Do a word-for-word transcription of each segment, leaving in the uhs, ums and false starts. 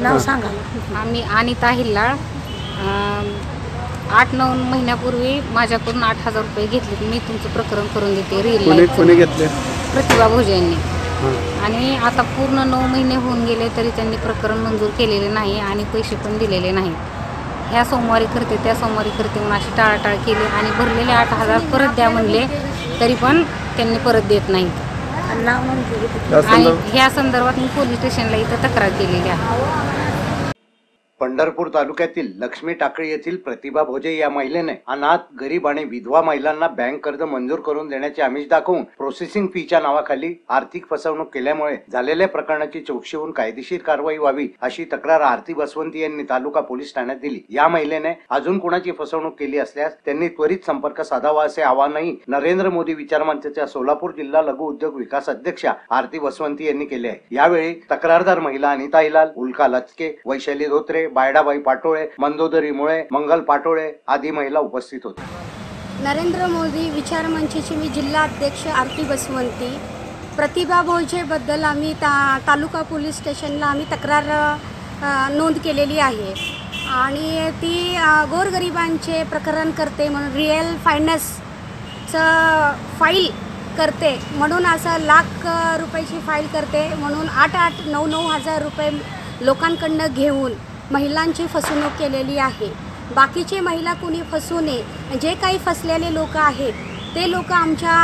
नाव सांगा. आम्ही अनिता हिल्लाळ. आठ नऊ महिन्यापूर्वी माझ्याकडून आठ हजार रुपये घेतले. मी तुमचं प्रकरण करून देते रिअल लाईफ. कोणी घेतले? प्रतिभा भोजेंनी. आणि आता पूर्ण नऊ महिने होऊन गेले तरी त्यांनी प्रकरण मंजूर केलेले नाही आणि पैसे पण दिलेले नाही. ह्या सोमवारी करते त्या सोमवारी करते म्हणून अशी टाळाटाळ केली आणि भरलेले आठ हजार परत द्या म्हणले तरी पण त्यांनी परत देत नाहीत. आणि ह्या संदर्भात मी पोलीस स्टेशनला इथं तक्रार केलेली आहे. पंढरपूर तालुक्यातील लक्ष्मी टाकळी येथील प्रतिभा भोजे या महिलेने अनाथ, गरीब आणि विधवा महिलांना बँक कर्ज मंजूर करून देण्याचे आमिष दाखवून प्रोसेसिंग फीच्या नावाखाली आर्थिक फसवणूक केल्यामुळे झालेल्या प्रकरणाची चौकशी होऊन कायदेशीर कारवाई व्हावी अशी तक्रार आरती बसवंती यांनी तालुका पोलीस ठाण्यात दिली. या महिलेने अजून कोणाची फसवणूक केली असल्यास त्यांनी त्वरित संपर्क साधावा असे आवाहनही नरेंद्र मोदी विचारमंचाच्या सोलापूर जिल्हा लघु उद्योग विकास अध्यक्षा आरती बसवंती यांनी केले आहे. यावेळी तक्रारदार महिला अनिता हिलाल, उल्का लचके, वैशाली धोत्रे, बायडाबाई पाटोळे, मंदोदरी मुळे, मंगल पाटोळे आदी महिला उपस्थित होत्या. नरेंद्र मोदी विचारमंचाची मी जिल्हा अध्यक्ष आरती बसवंती. प्रतिभा भोजेबद्दल आम्ही ता तालुका पोलीस स्टेशनला आम्ही तक्रार नोंद केलेली आहे आणि ती गोरगरिबांचे प्रकरण करते म्हणून रिअल फायनान्सचं फाईल करते म्हणून असं लाख रुपयाची फाईल करते म्हणून आठ आठ नऊ नऊ हजार रुपये लोकांकडनं घेऊन महिलांची फसवणूक केलेली आहे. बाकीचे महिला कुणी फसू नये. जे काही फसलेले लोक आहेत ते लोक आमच्या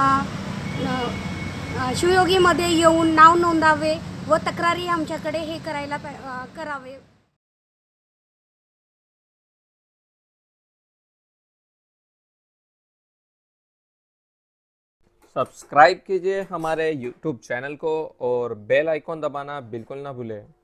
शिवयोगीमध्ये येऊन नाव नोंदावे व तक्रारी आमच्याकडे हे करायला करावे. सब्सक्राइब कीजिए हमारे यूट्यूब चैनल को और बेल आइकॉन दबाना बिल्कुल ना भूलें.